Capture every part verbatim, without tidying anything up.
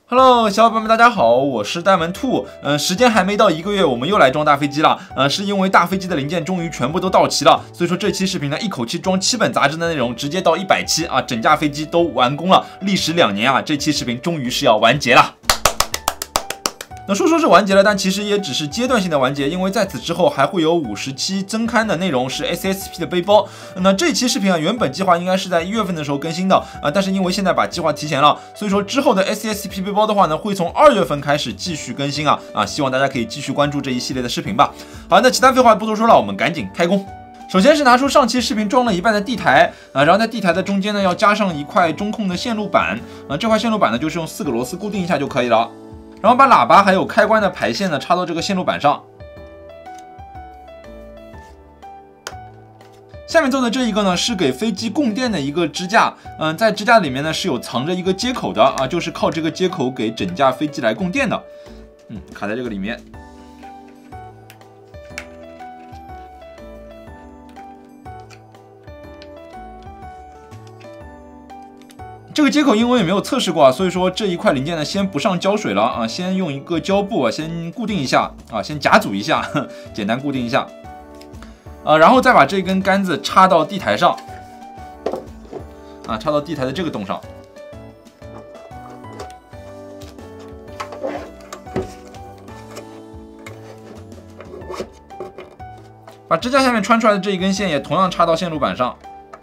Hello， 小伙伴们，大家好，我是呆萌兔。嗯、呃，时间还没到一个月，我们又来装大飞机了。呃，是因为大飞机的零件终于全部都到齐了，所以说这期视频呢，一口气装七本杂志的内容，直接到一百期啊，整架飞机都完工了。历时两年啊，这期视频终于是要完结了。那说说是完结了，但其实也只是阶段性的完结，因为在此之后还会有五十期增刊的内容是 S S P 的背包。那这期视频啊，原本计划应该是在一月份的时候更新的啊，但是因为现在把计划提前了，所以说之后的 S S P 背包的话呢，会从二月份开始继续更新啊啊，希望大家可以继续关注这一系列的视频吧。好，那其他废话不多说了，我们赶紧开工。首先是拿出上期视频装了一半的地台啊，然后在地台的中间呢，要加上一块中控的线路板啊，这块线路板呢就是用四个螺丝固定一下就可以了。然后把喇叭还有开关的排线呢插到这个线路板上。下面做的这一个呢是给飞机供电的一个支架，嗯、呃，在支架里面呢是有藏着一个接口的啊，就是靠这个接口给整架飞机来供电的，嗯，卡在这个里面。这个接口因为也没有测试过啊，所以说这一块零件呢，先不上胶水了啊，先用一个胶布啊，先固定一下啊，先夹组一下，呵简单固定一下，啊，然后再把这根杆子插到地台上，啊，插到地台的这个洞上。把支架下面穿出来的这一根线也同样插到线路板上。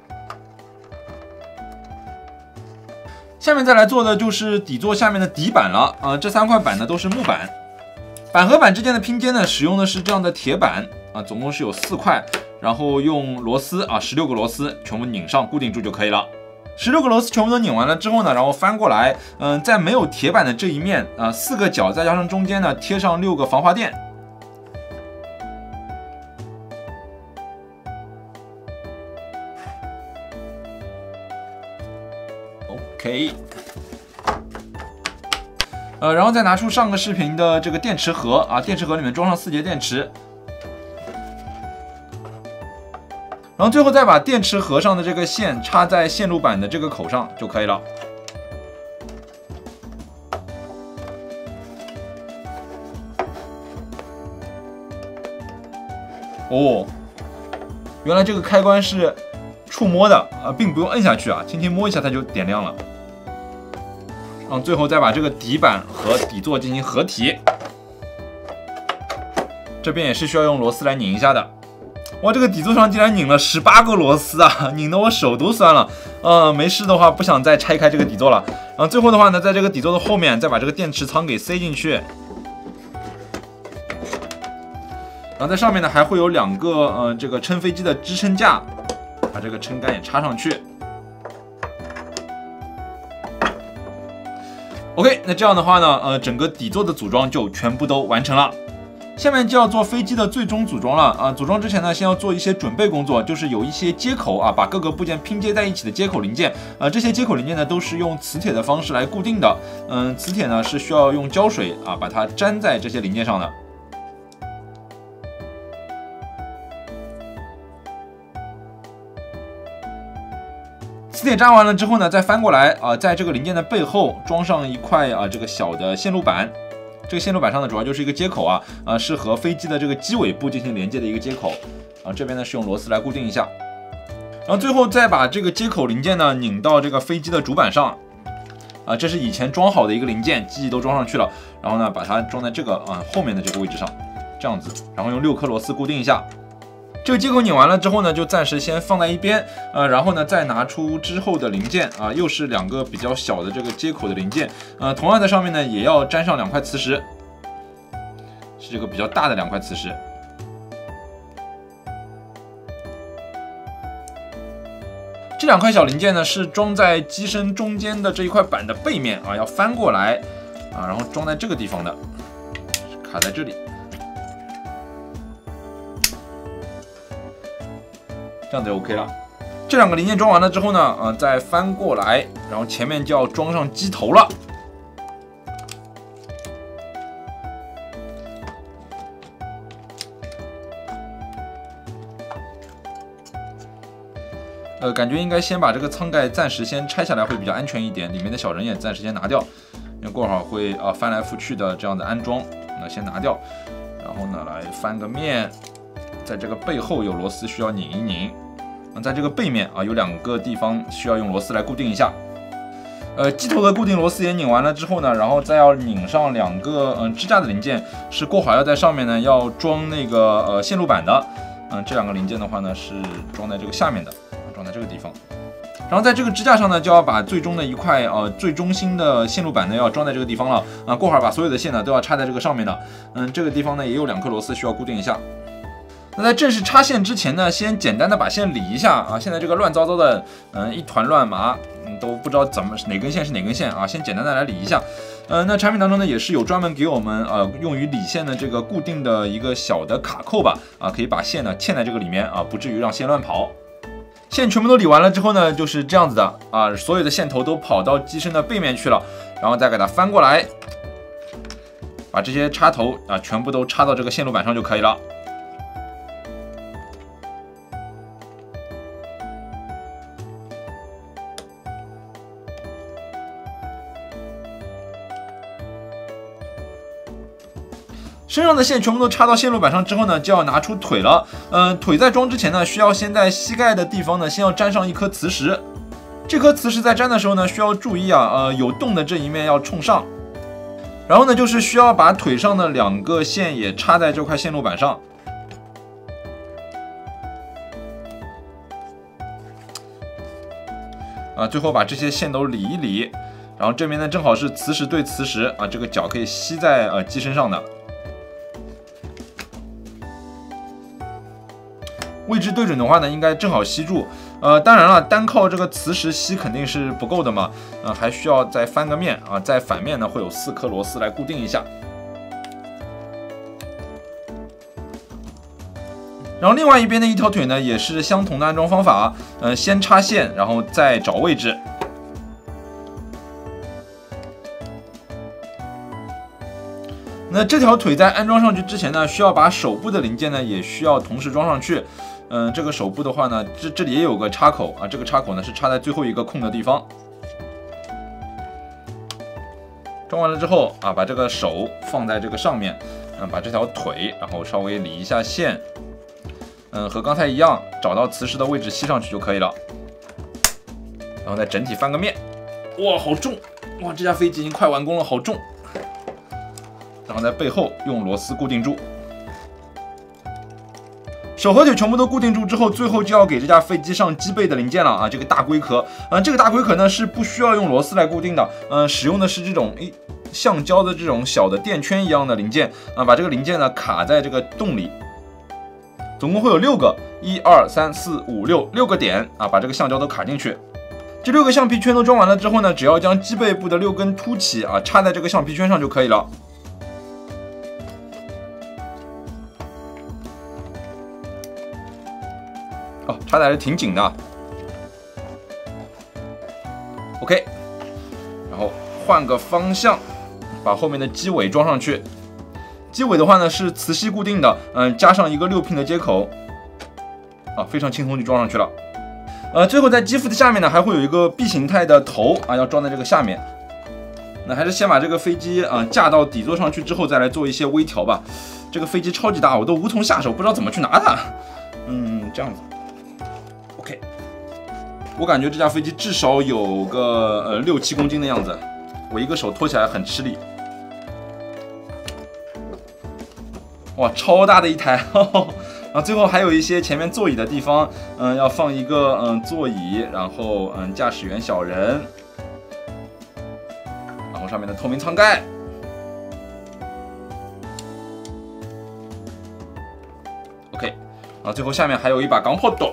下面再来做的就是底座下面的底板了啊、呃，这三块板呢都是木板，板和板之间的拼接呢使用的是这样的铁板啊，总共是有四块，然后用螺丝啊十六个螺丝全部拧上固定住就可以了。十六个螺丝全部都拧完了之后呢，然后翻过来，嗯、呃，在没有铁板的这一面啊，四个角再加上中间呢贴上六个防滑垫。OK， 呃，然后再拿出上个视频的这个电池盒啊，电池盒里面装上四节电池，然后最后再把电池盒上的这个线插在线路板的这个口上就可以了。哦，原来这个开关是触摸的啊，并不用摁下去啊，轻轻摸一下它就点亮了。然后最后再把这个底板和底座进行合体，这边也是需要用螺丝来拧一下的。哇，这个底座上竟然拧了十八个螺丝啊，拧得我手都酸了。呃，没事的话不想再拆开这个底座了。然后最后的话呢，在这个底座的后面再把这个电池仓给塞进去。然后在上面呢还会有两个呃这个撑飞机的支撑架，把这个撑杆也插上去。OK， 那这样的话呢，呃，整个底座的组装就全部都完成了。下面就要做飞机的最终组装了啊！组装之前呢，先要做一些准备工作，就是有一些接口啊，把各个部件拼接在一起的接口零件啊，这些接口零件呢都是用磁铁的方式来固定的。嗯，磁铁呢是需要用胶水啊把它粘在这些零件上的。磁铁粘完了之后呢，再翻过来啊、呃，在这个零件的背后装上一块啊、呃、这个小的线路板。这个线路板上呢，主要就是一个接口啊，啊、呃、是和飞机的这个机尾部进行连接的一个接口。啊，这边呢是用螺丝来固定一下。然后最后再把这个接口零件呢拧到这个飞机的主板上。啊，这是以前装好的一个零件，机器都装上去了。然后呢，把它装在这个啊、呃、后面的这个位置上，这样子，然后用六颗螺丝固定一下。这个接口拧完了之后呢，就暂时先放在一边，呃，然后呢再拿出之后的零件啊，又是两个比较小的这个接口的零件，呃，同样在上面呢也要粘上两块磁石，是这个比较大的两块磁石。这两块小零件呢是装在机身中间的这一块板的背面啊，要翻过来啊，然后装在这个地方的，卡在这里。这样子就 OK 了。这两个零件装完了之后呢，呃，再翻过来，然后前面就要装上机头了。呃，感觉应该先把这个舱盖暂时先拆下来会比较安全一点，里面的小人也暂时先拿掉， 因为过会儿会啊翻来覆去的这样的安装，那先拿掉，然后呢来翻个面，在这个背后有螺丝需要拧一拧，那在这个背面啊有两个地方需要用螺丝来固定一下。 呃，机头的固定螺丝也拧完了之后呢，然后再要拧上两个嗯、呃、支架的零件，是过会儿要在上面呢要装那个呃线路板的。嗯、呃，这两个零件的话呢是装在这个下面的，装在这个地方。然后在这个支架上呢，就要把最终的一块呃最中心的线路板呢要装在这个地方了。啊，过会儿把所有的线呢都要插在这个上面的。嗯，这个地方呢也有两颗螺丝需要固定一下。 那在正式插线之前呢，先简单的把线理一下啊。现在这个乱糟糟的，嗯，一团乱麻，嗯，都不知道怎么哪根线是哪根线啊。先简单的来理一下。呃，那产品当中呢，也是有专门给我们呃用于理线的这个固定的一个小的卡扣吧，啊，可以把线呢嵌在这个里面啊，不至于让线乱跑。线全部都理完了之后呢，就是这样子的啊，所有的线头都跑到机身的背面去了，然后再给它翻过来，把这些插头啊全部都插到这个线路板上就可以了。 身上的线全部都插到线路板上之后呢，就要拿出腿了。嗯、呃，腿在装之前呢，需要先在膝盖的地方呢，先要粘上一颗磁石。这颗磁石在粘的时候呢，需要注意啊，呃，有洞的这一面要冲上。然后呢，就是需要把腿上的两个线也插在这块线路板上。啊，最后把这些线都理一理。然后这边呢，正好是磁石对磁石啊，这个脚可以吸在呃机身上的。 位置对准的话呢，应该正好吸住。呃，当然了，单靠这个磁石吸肯定是不够的嘛，呃，还需要再翻个面啊，在反面呢会有四颗螺丝来固定一下。然后另外一边的一条腿呢，也是相同的安装方法，呃，先插线，然后再找位置。 那这条腿在安装上去之前呢，需要把手部的零件呢也需要同时装上去。嗯，这个手部的话呢，这这里也有个插口啊，这个插口呢是插在最后一个空的地方。装完了之后啊，把这个手放在这个上面，嗯，把这条腿然后稍微理一下线，嗯，和刚才一样，找到磁石的位置吸上去就可以了。然后再整体翻个面，哇，好重！哇，这架飞机已经快完工了，好重。 然后在背后用螺丝固定住，手和腿全部都固定住之后，最后就要给这架飞机上机背的零件了啊！这个大龟壳，啊、呃，这个大龟壳呢是不需要用螺丝来固定的，嗯、呃，使用的是这种诶橡胶的这种小的垫圈一样的零件啊、呃，把这个零件呢卡在这个洞里，总共会有六个，一二三四五六六个点啊，把这个橡胶都卡进去。 这六个橡皮圈都装完了之后呢，只要将机背部的六根凸起啊插在这个橡皮圈上就可以了。哦，插的还是挺紧的。OK， 然后换个方向，把后面的机尾装上去。机尾的话呢是磁吸固定的，嗯，加上一个六 pin 的接口，啊，非常轻松就装上去了。 呃，最后在机腹的下面呢，还会有一个 B 形态的头啊，要装在这个下面。那还是先把这个飞机啊、呃、架到底座上去之后，再来做一些微调吧。这个飞机超级大，我都无从下手，不知道怎么去拿它。嗯，这样子。OK， 我感觉这架飞机至少有个呃六七公斤的样子，我一个手拖起来很吃力。哇，超大的一台！呵呵，然后最后还有一些前面座椅的地方，嗯，要放一个嗯座椅，然后嗯驾驶员小人，然后上面的透明舱盖。OK， 然后最后下面还有一把钢炮斗。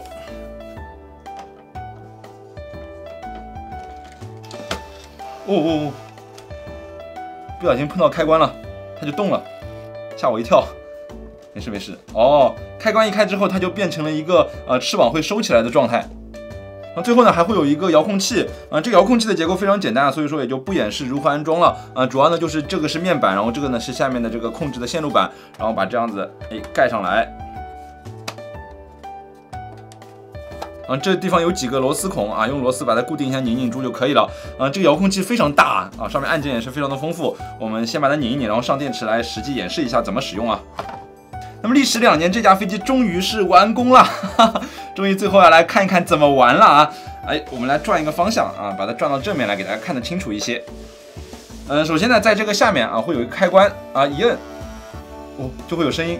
哦哦哦！不小心碰到开关了，它就动了，吓我一跳。 没事没事哦，开关一开之后，它就变成了一个呃翅膀会收起来的状态。然后最后呢，还会有一个遥控器啊、呃，这个遥控器的结构非常简单，所以说也就不演示如何安装了啊、呃。主要呢就是这个是面板，然后这个呢是下面的这个控制的线路板，然后把这样子哎盖上来。然啊，这地方有几个螺丝孔啊，用螺丝把它固定一下，拧拧住就可以了。啊，这个遥控器非常大啊，上面按键也是非常的丰富。我们先把它拧一拧，然后上电池来实际演示一下怎么使用啊。那么历时两年，这架飞机终于是完工了，哈哈，终于最后要来看一看怎么玩了啊！哎，我们来转一个方向啊，把它转到正面来，给大家看得清楚一些。嗯，首先呢，在这个下面啊，会有一个开关啊，一摁，哦，就会有声音。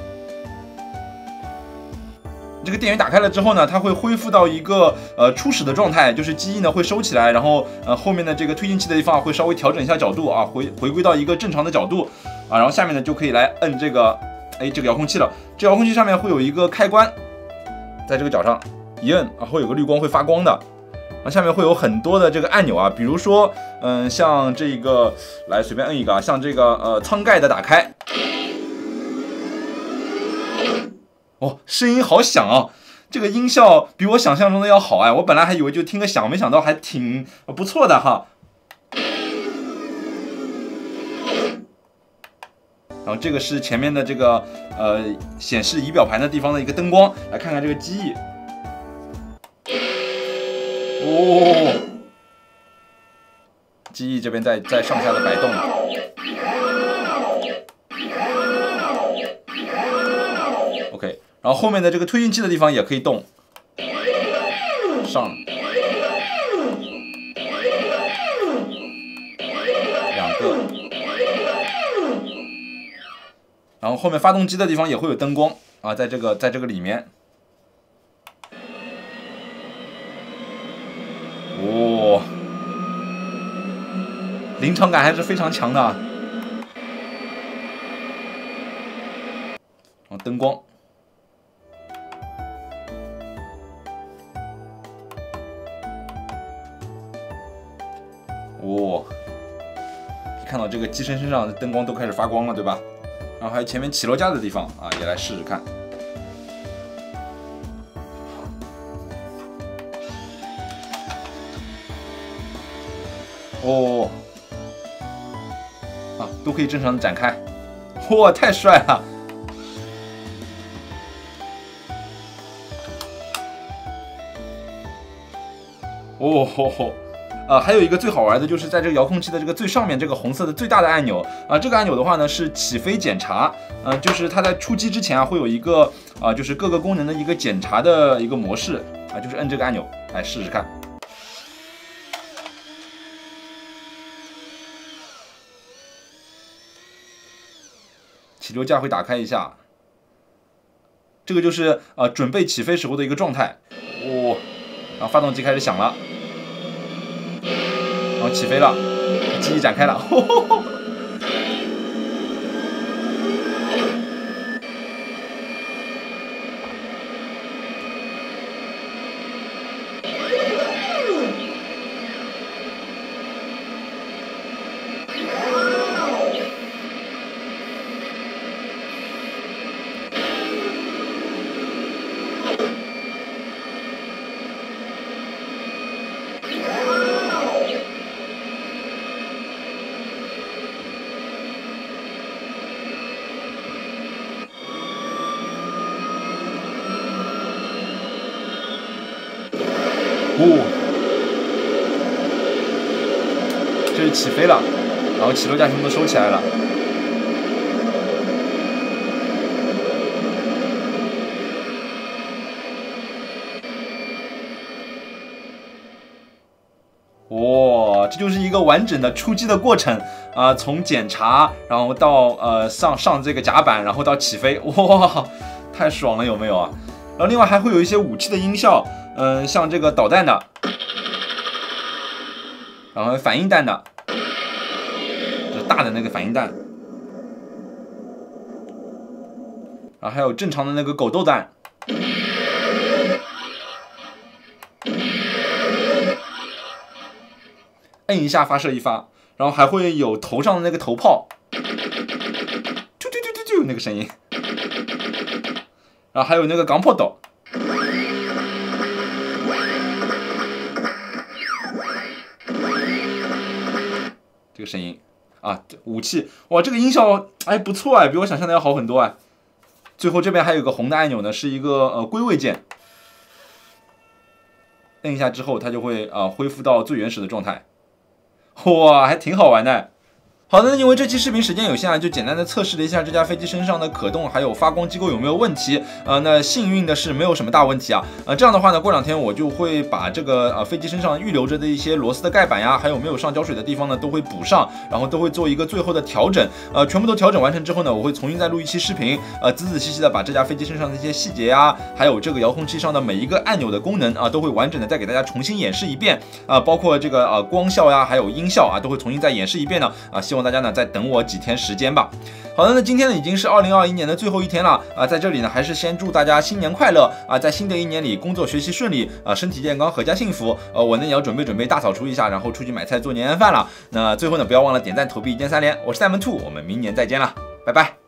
这个电源打开了之后呢，它会恢复到一个呃初始的状态，就是机翼呢会收起来，然后呃后面的这个推进器的地方会稍微调整一下角度啊，回回归到一个正常的角度啊，然后下面呢就可以来摁这个哎这个遥控器了。这遥控器上面会有一个开关，在这个角上一摁啊，会有个绿光会发光的。啊，下面会有很多的这个按钮啊，比如说嗯像这个来随便摁一个啊，像这个呃舱盖的打开。哦，声音好响啊！这个音效比我想象中的要好哎，我本来还以为就听个响，没想到还挺不错的哈。然后这个是前面的这个呃显示仪表盘的地方的一个灯光，来看看这个机翼。哦，机翼这边在在上下的摆动。OK。然后后面的这个推进器的地方也可以动，上两个，然后后面发动机的地方也会有灯光啊，在这个在这个里面，哦，临场感还是非常强的啊，然后灯光。哦，看到这个机身身上的灯光都开始发光了，对吧？然后还有前面起落架的地方啊，也来试试看。哦，啊，都可以正常的展开，哇，太帅了！哦吼吼。呃，还有一个最好玩的就是在这个遥控器的这个最上面这个红色的最大的按钮啊、呃，这个按钮的话呢是起飞检查，呃，就是它在出机之前啊会有一个啊、呃，就是各个功能的一个检查的一个模式啊、呃，就是摁这个按钮来试试看。起落架会打开一下，这个就是呃准备起飞时候的一个状态，哦，然后发动机开始响了。然后起飞了，机翼展开了，呵呵呵哦，这是起飞了，然后起落架全部都收起来了。哇、哦，这就是一个完整的出机的过程啊、呃，从检查，然后到呃上上这个甲板，然后到起飞，哇，太爽了，有没有啊？然后另外还会有一些武器的音效，嗯、呃，像这个导弹的，然后反应弹的，就是大的那个反应弹，然后还有正常的那个狗豆弹。摁一下发射一发，然后还会有头上的那个头炮，啾啾啾啾啾那个声音，然后还有那个钢炮斗，这个声音啊，武器哇，这个音效哎不错哎，比我想象的要好很多哎。最后这边还有个红的按钮呢，是一个呃归位键。 摁一下之后，它就会啊、呃、恢复到最原始的状态。哇，还挺好玩的。好的，因为这期视频时间有限啊，就简单的测试了一下这架飞机身上的可动还有发光机构有没有问题。呃，那幸运的是没有什么大问题啊。呃，这样的话呢，过两天我就会把这个呃飞机身上预留着的一些螺丝的盖板呀，还有没有上胶水的地方呢，都会补上，然后都会做一个最后的调整。呃，全部都调整完成之后呢，我会重新再录一期视频，呃，仔仔细细的把这架飞机身上的一些细节呀，还有这个遥控器上的每一个按钮的功能啊，都会完整的再给大家重新演示一遍啊、呃，包括这个呃光效呀，还有音效啊，都会重新再演示一遍呢啊，希望大家呢再等我几天时间吧。好的，那今天呢已经是二零二一年的最后一天了啊，在这里呢还是先祝大家新年快乐啊，在新的一年里工作学习顺利啊，身体健康，阖家幸福。呃，我呢也要准备准备大扫除一下，然后出去买菜做年夜饭了。那最后呢不要忘了点赞投币一键三连，我是Diamond Two，我们明年再见了，拜拜。